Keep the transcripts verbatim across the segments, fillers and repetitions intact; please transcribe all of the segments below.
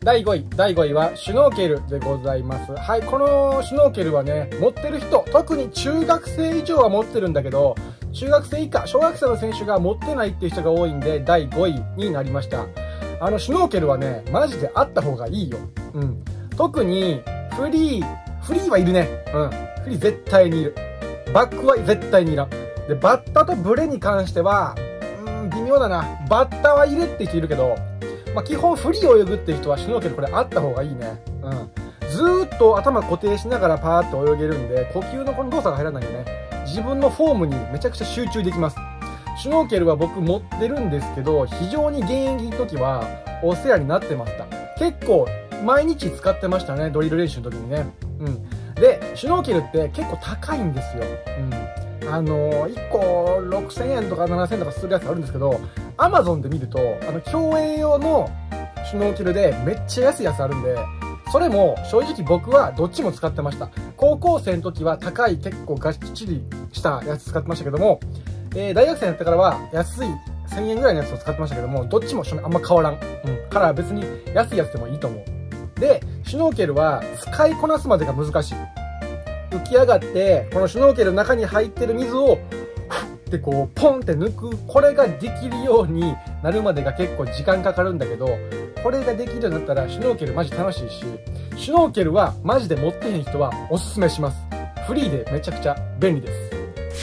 だいごい、だいごいはシュノーケルでございます。はい、このシュノーケルはね、持ってる人、特に中学生以上は持ってるんだけど、中学生以下、小学生の選手が持ってないっていう人が多いんで、だいごいになりました。あの、シュノーケルはね、マジであった方がいいよ。うん。特に、フリー、フリーはいるね。うん。フリー絶対にいる。バックは絶対にいらん。で、バッタとブレに関しては、うーん、微妙だな。バッタはいるって人いるけど、まあ、基本フリーを泳ぐっていう人はシュノーケルこれあった方がいいね。うん。ずーっと頭固定しながらパーって泳げるんで、呼吸のこの動作が入らないよね。自分のフォームにめちゃくちゃ集中できます。シュノーケルは僕持ってるんですけど、非常に現役の時はお世話になってました。結構毎日使ってましたね、ドリル練習の時にね。うん。で、シュノーケルって結構高いんですよ。うん。あのー、いっころくせんえんとかななせんえんとかするやつあるんですけど、アマゾンで見ると、あの、競泳用のシュノーケルでめっちゃ安いやつあるんで、それも正直僕はどっちも使ってました。高校生の時は高い結構がっちりしたやつ使ってましたけども、えー、大学生になってからは安いせんえんぐらいのやつを使ってましたけども、どっちもあんま変わらん。うん。から別に安いやつでもいいと思う。で、シュノーケルは使いこなすまでが難しい。浮き上がって、このシュノーケルの中に入ってる水を、でこう、ポンって抜く。これができるようになるまでが結構時間かかるんだけど、これができるようになったらシュノーケルマジ楽しいし、シュノーケルはマジで持ってへん人はおすすめします。フリーでめちゃくちゃ便利です。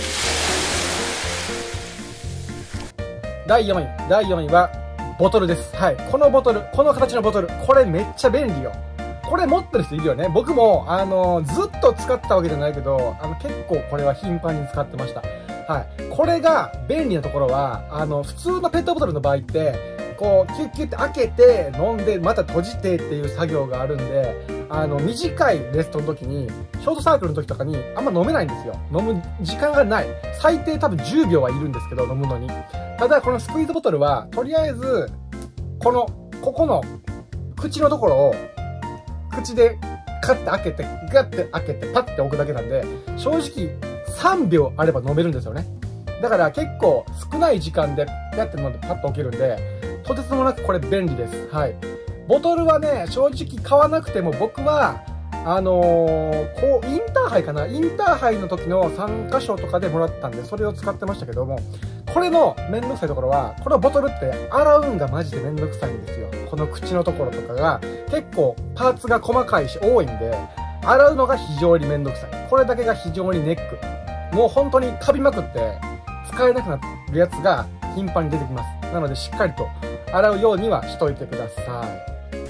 だいよんい。だいよんいは、ボトルです。はい。このボトル、この形のボトル、これめっちゃ便利よ。これ持ってる人いるよね。僕も、あの、ずっと使ってたわけじゃないけど、あの、結構これは頻繁に使ってました。はい。これが便利なところは、あの、普通のペットボトルの場合って、こう、キュッキュッって開けて、飲んで、また閉じてっていう作業があるんで、あの、短いレストの時に、ショートサークルの時とかに、あんま飲めないんですよ。飲む時間がない。最低多分じゅうびょうはいるんですけど、飲むのに。ただ、このスクイーズボトルは、とりあえず、この、ここの、口のところを、口で、カッて開けて、ガッて開けて、パッて置くだけなんで、正直、さんびょうあれば飲めるんですよね。だから結構少ない時間でやって飲んでパッと置けるんで、とてつもなくこれ便利です。はい。ボトルはね、正直買わなくても僕は、あのー、こう、インターハイかなインターハイの時の参加賞とかでもらったんで、それを使ってましたけども、これのめんどくさいところは、このボトルって洗うんがマジでめんどくさいんですよ。この口のところとかが、結構パーツが細かいし多いんで、洗うのが非常にめんどくさい。これだけが非常にネック。もう本当にカビまくって、使えなくなるやつが頻繁に出てきます。なのでしっかりと洗うようにはしといてください。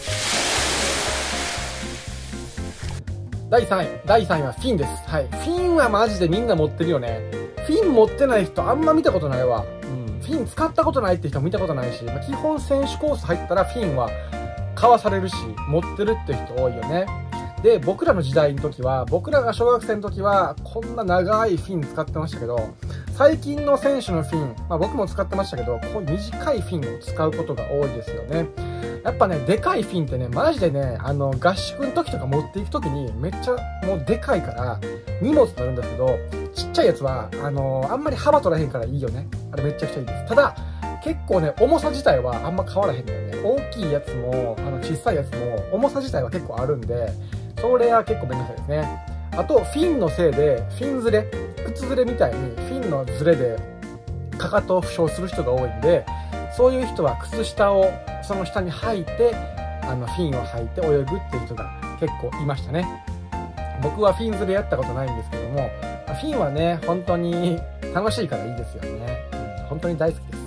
だいさんい。だいさんいはフィンです。はい。フィンはマジでみんな持ってるよね。フィン持ってない人あんま見たことないわ。うん。フィン使ったことないって人も見たことないし、まあ、基本選手コース入ったらフィンは買わされるし、持ってるって人多いよね。で、僕らの時代の時は、僕らが小学生の時は、こんな長いフィン使ってましたけど、最近の選手のフィン、まあ僕も使ってましたけど、こういう短いフィンを使うことが多いですよね。やっぱね、でかいフィンってね、マジでね、あの、合宿の時とか持っていく時に、めっちゃもうでかいから、荷物になるんだけど、ちっちゃいやつは、あの、あんまり幅取らへんからいいよね。あれめちゃくちゃいいです。ただ、結構ね、重さ自体はあんま変わらへんだよね。大きいやつも、あの、小さいやつも、重さ自体は結構あるんで、それは結構めんどくさいですね。あと、フィンのせいで、フィンずれ、靴ずれみたいに、フィンのずれで、かかとを負傷する人が多いんで、そういう人は靴下をその下に履いて、あの、フィンを履いて泳ぐっていう人が結構いましたね。僕はフィンずれやったことないんですけども、フィンはね、本当に楽しいからいいですよね。うん、本当に大好きです。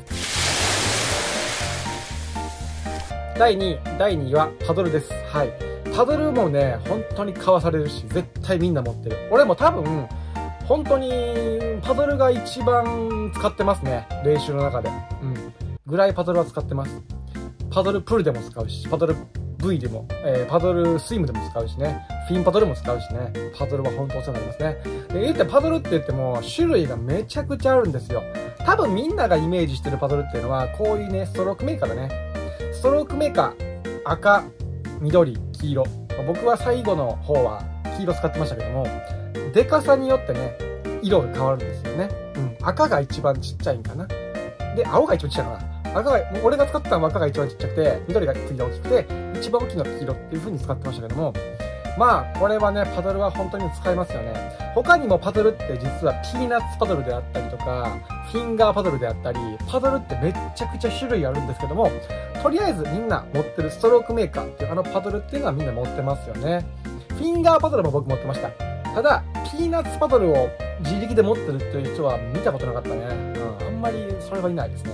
だいにい。だいにいはパドルです。はい。パドルもね、本当に買わされるし、絶対みんな持ってる。俺も多分、本当に、パドルが一番使ってますね。練習の中で。うん。ぐらいパドルは使ってます。パドルプルでも使うし、パドル V でも、えー、パドルスイムでも使うしね。フィンパドルも使うしね。パドルは本当お世話になりますね。で、言ってパドルって言っても、種類がめちゃくちゃあるんですよ。多分みんながイメージしてるパドルっていうのは、こういうね、ストロークメーカーだね。ストロークメーカー、赤、緑、黄色。僕は最後の方は黄色使ってましたけども、でかさによってね、色が変わるんですよね。うん。赤が一番ちっちゃいんかな。で、青が一番ちっちゃいかな。 赤が、もう俺が使ってたのは赤が一番ちっちゃくて、緑が次が大きくて、一番大きいのが黄色っていう風に使ってましたけども、まあ、これはね、パドルは本当に使いますよね。他にもパドルって実はピーナッツパドルであったりとか、フィンガーパドルであったり、パドルってめっちゃくちゃ種類あるんですけども、とりあえずみんな持ってるストロークメーカーっていうあのパドルっていうのはみんな持ってますよね。フィンガーパドルも僕持ってました。ただ、ピーナッツパドルを自力で持ってるっていう人は見たことなかったね。うん、あんまりそれはいないですね。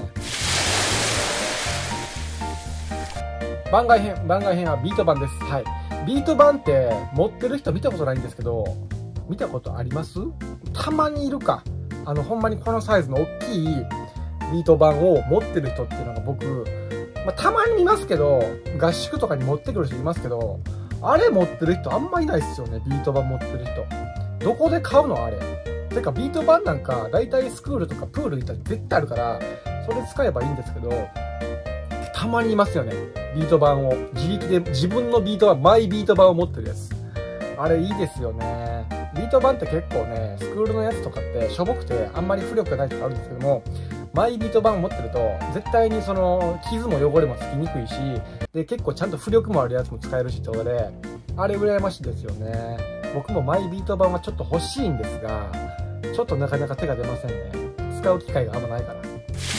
番外編、番外編はビート板です。はい。ビート板って持ってる人見たことないんですけど、見たことあります？たまにいるか。あの、ほんまにこのサイズの大きいビート板を持ってる人っていうのが僕、まあ、たまに見ますけど、合宿とかに持ってくる人いますけど、あれ持ってる人あんまいないっすよね、ビート板持ってる人。どこで買うのあれ。てか、ビート板なんか、だいたいスクールとかプール行ったら絶対あるから、それ使えばいいんですけど、たまにいますよね。ビート板を。自力で、自分のビート板、マイビート板を持ってるやつ。あれいいですよね。ビート板って結構ね、スクールのやつとかってしょぼくてあんまり浮力がないとかあるんですけども、マイビート板を持ってると、絶対にその、傷も汚れもつきにくいし、で、結構ちゃんと浮力もあるやつも使えるしってことで、あれ羨ましいですよね。僕もマイビート板はちょっと欲しいんですが、ちょっとなかなか手が出ませんね。使う機会があんまないから。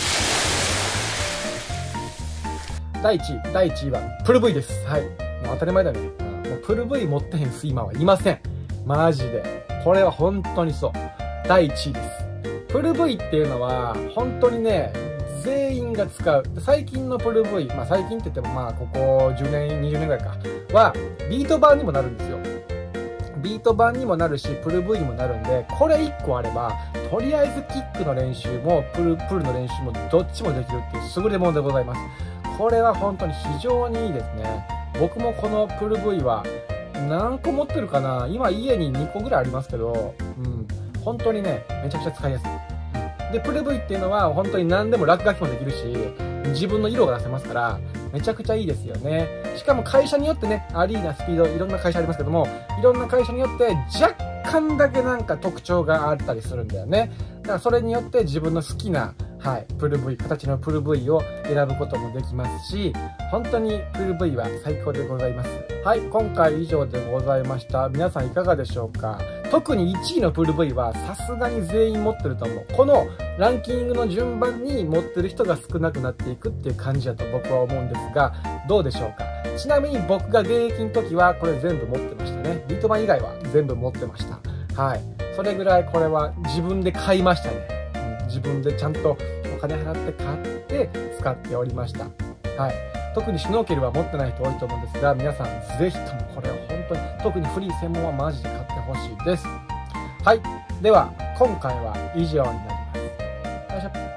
だいいちい、だいいちいは、プル V です。はい。もう当たり前だね。もうプル V 持ってへんスイマーはいません。マジで。これは本当にそう。だいいちいです。プル V っていうのは、本当にね、全員が使う。最近のプル V、まあ最近って言ってもまあここじゅうねん、にじゅうねんぐらいか、は、ビート板にもなるんですよ。ビート板にもなるし、プル V にもなるんで、これいっこあれば、とりあえずキックの練習も、プル、プルの練習もどっちもできるっていう優れものでございます。これは本当に非常にいいですね。僕もこのプル V は何個持ってるかな？今家ににこぐらいありますけど、うん。本当にね、めちゃくちゃ使いやすい。で、プル V っていうのは本当に何でも落書きもできるし、自分の色が出せますから、めちゃくちゃいいですよね。しかも会社によってね、アリーナ、スピード、いろんな会社ありますけども、いろんな会社によって若干だけなんか特徴があったりするんだよね。だからそれによって自分の好きな、はい、プル V、形のプル V を選ぶこともできますし、本当にプル V は最高でございます。はい、今回以上でございました。皆さんいかがでしょうか？特にいちいのプル V はさすがに全員持ってると思う。このランキングの順番に持ってる人が少なくなっていくっていう感じだと僕は思うんですが、どうでしょうか？ちなみに僕が現役の時はこれ全部持ってましたね。ビート板以外は全部持ってました。はい。それぐらいこれは自分で買いましたね。うん、自分でちゃんとお金払って買って使っておりました。はい。特にシュノーケルは持ってない人多いと思うんですが、皆さんぜひともこれを本当に、特にフリー専門はマジで買ってほしいです。はい。では、今回は以上になります。よいしょ。